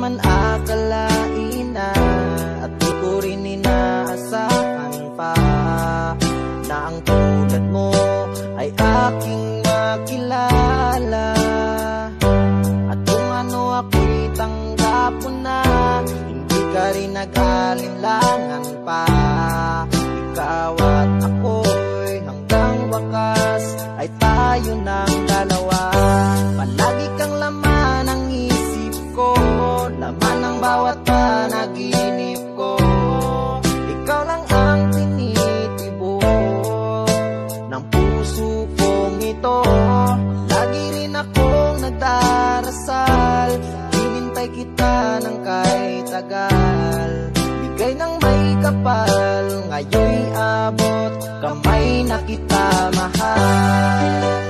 man akalain na, at di ko rin inaasahan pa, na ang tulad mo ay aking makilala. At kung ano ako'y tanggap mo na, hindi ka rin nag-alinlangan pa. Ikaw at ako'y hanggang wakas ay tayo ng dalawa. Palagi kang laman ng isip ko, laman ng bawat panaginip ko. Ikaw lang ang tinitibok ng puso kong ito. Lagi rin akong nagdarasal, hinintay kita ng kahit tagal. Bigay ng may kapal, ngayon'y abot kamay na kita mahal.